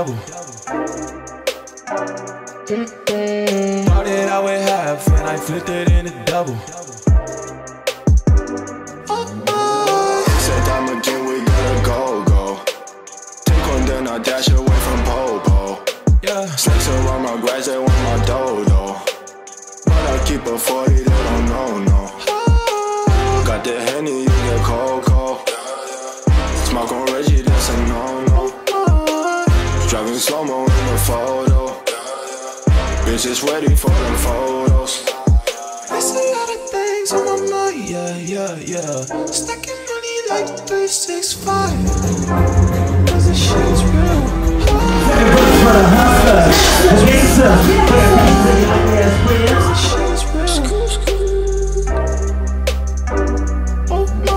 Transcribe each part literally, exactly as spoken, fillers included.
double. Started out with half and I flipped it into double. Said I'm a gym, we gotta go, go. Take one, then I dash away from Popo. Yeah. Snakes around my grass, they want my dough, though. But I keep a forty, they don't know, no. Got the Henny, you get cold, cold. Smoke on Reggie, that's a no-no. Driving slow-mo in the photo. Bitch is ready for them photos. There's a lot of things on my mind, yeah, yeah, yeah. Stacking money like three six five. Cause this shit is real. For the hustler, gangster. This shit is real. Oh no.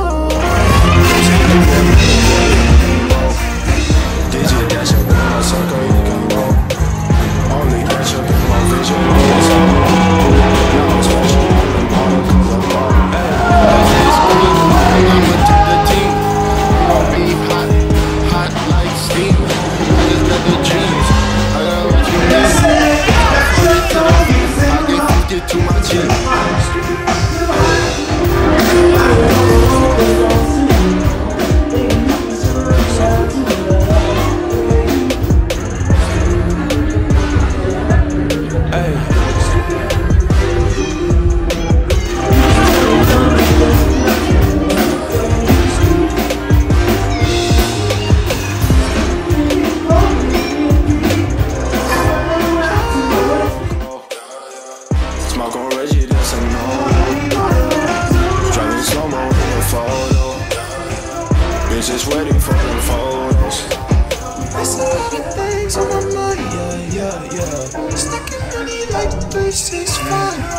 Digit dash up in my circle, you can roll. Only catch up in my vision. Now I'm special, I'm the model, cause I'm ball. I'ma take the team. I'll be hot, hot like steam. I just got the dreams. I got what you need. I get fifty to my chin. Smoke on Reggie, that's a no. Driving slow-mo in the photo. Bitch is ready for them photos. There's a lot of things on my mind, yeah, yeah, yeah. Stacking money like three six five.